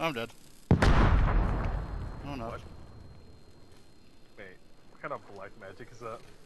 I'm dead. Oh no. What? Wait, what kind of black magic is that?